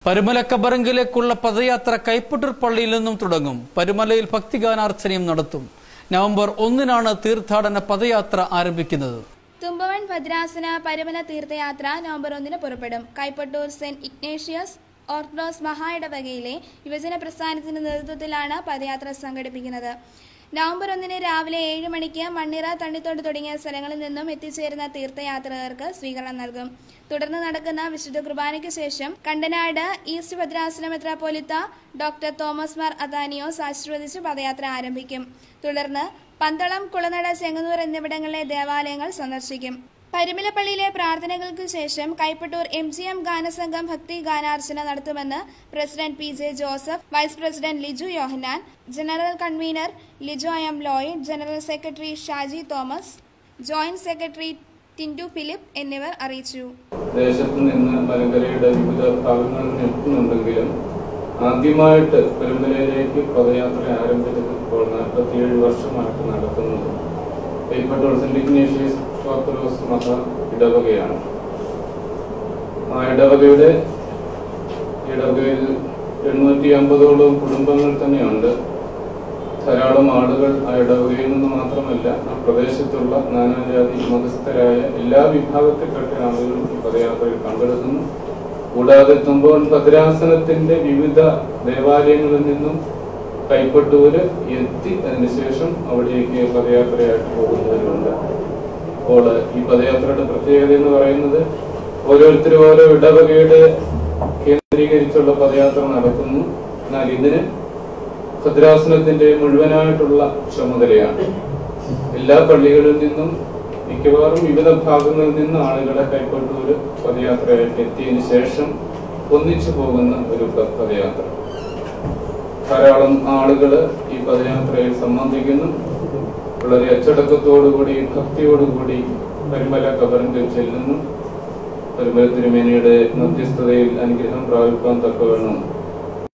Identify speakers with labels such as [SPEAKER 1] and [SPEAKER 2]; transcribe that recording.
[SPEAKER 1] പരുമല കബറങ്കിലേക്കുള്ള പദയാത്ര കൈപ്പട്ടൂർ പള്ളിയിൽ നിന്നും തുടങ്ങും. പരുമലയിൽ ഭക്തിഗാനാർച്ചനയും നടത്തും. നവംബർ 1-നാണ് തീർത്ഥാടന പദയാത്ര ആരംഭിക്കുന്നത്.
[SPEAKER 2] തുമ്പവൻ ഭദ്രാസന പരുമല തീർത്ഥയാത്ര നവംബർ 1-ന് പുറപ്പെടും. കൈപ്പട്ടൂർ സെന്റ് ഇഗ്നേഷ്യസ് ഓർത്തഡോക്സ് മഹായിടവകയിലെ യുവജന പ്രസ്ഥാനത്തിന്റെ നേതൃത്വത്തിലാണ് പദയാത്ര സംഘടിപ്പിക്കുന്നത്. നവംബർ 1-ന് രാവിലെ 7 മണിക്ക് മണ്ണിറ, തണ്ണിത്തോട് തുടങ്ങിയ സ്ഥലങ്ങളിൽ നിന്നും എത്തിച്ചേരുന്ന തീർത്ഥയാത്രികർക്ക് സ്വീകരണം നൽകും. തുടർന്ന് നടക്കുന്ന വിശുദ്ധ കുർബാനയ്ക്ക് ശേഷം കണ്ടനാട് ഈസ്റ്റ് ഭദ്രാസന മെത്രാപ്പോലിത്ത ഡോക്ടർ തോമസ് മാർ അതാനിയോസ് ആശീർവദിച്ച് പദയാത്ര ആരംഭിക്കും. തുടർന്ന് പന്തളം, കുളനട, ചെങ്ങന്നൂർ എന്നിവിടങ്ങളിലെ ദേവാലയങ്ങൾ സന്ദർശിക്കും. പരുമല പള്ളിയിലെ പ്രാർത്ഥനകൾക്ക് ശേഷം കൈപ്പട്ടൂർ MGM ഗാനസംഘം ഭക്തി ഗാനാർച്ചന നടത്തുമെന്ന് president PJ Joseph, vice president Liju Yohannan, general convener Lijo M Lloyd, general secretary Shaji Thomas, joint secretary Tindu Philip എന്നിവർ അറിയിച്ചു.
[SPEAKER 3] ദേശത്ത് നിന്ന് മലങ്കരയുടെ വിവിധ ഭാഗങ്ങളിൽ എത്തുന്നുണ്ടെങ്കിലും ആദ്യമായിട്ട് പരുമലയിലേക്ക് പദയാത്ര ആരംഭിച്ചത് ഇപ്പോൾ 47 വർഷമായിട്ട് നടത്തുന്നത് കൈപ്പട്ടൂർ സെന്റ് ഇഗ്നേഷ്യസ് ഓർത്തഡോക്സ് മത ഇടവകയാണ്. ആ ഇടവകയിൽ 850ഓളം കുടുംബങ്ങൾ തന്നെയുണ്ട്. ധാരാളം ആളുകൾ ആ ഇടവകയിൽ നിന്ന് മാത്രമല്ല ആ പ്രദേശത്തുള്ള നാനാജാതി മതസ്ഥരായ എല്ലാ വിഭാഗത്തിൽപ്പെട്ട ആളുകളും ഈ പദയാത്രയിൽ പങ്കെടുക്കുന്നു. കൂടാതെ തുമ്പവൻ ഭദ്രാസനത്തിന്റെ വിവിധ ദേവാലയങ്ങളിൽ നിന്നും കൈപ്പട്ടൂര് എത്തി അതിനുശേഷം അവിടേക്ക് പദയാത്രയായിട്ട് പോകുന്നവരുണ്ട്. അപ്പോൾ ഈ പദയാത്രയുടെ പ്രത്യേകത എന്ന് പറയുന്നത് ഓരോരുത്തരും ഓരോ ഇടവകയുടെ കേന്ദ്രീകരിച്ചുള്ള പദയാത്ര നടക്കുന്നു. എന്നാൽ ഇതിന് ഭദ്രാസനത്തിന്റെ മുഴുവനായിട്ടുള്ള ചുമതലയാണ്. എല്ലാ പള്ളികളിൽ നിന്നും മിക്കവാറും വിവിധ ഭാഗങ്ങളിൽ നിന്ന് ആളുകളെ കൈപ്പട്ടൂര് പദയാത്രയായിട്ട് എത്തിയതിനു ശേഷം ഒന്നിച്ചു പോകുന്ന ഒരു പദയാത്ര. ധാരാളം ആളുകൾ ഈ പദയാത്രയിൽ സംബന്ധിക്കുന്നു. വളരെ അച്ചടക്കത്തോടുകൂടി ഭക്തിയോടുകൂടി പരുമല കബറിങ്കിൽ ചെല്ലുന്നു. പരുമല തിരുമേനിയുടെ മധ്യസ്ഥതയിൽ അനുഗ്രഹം പ്രാപിക്കാൻ തക്കവണ്ണം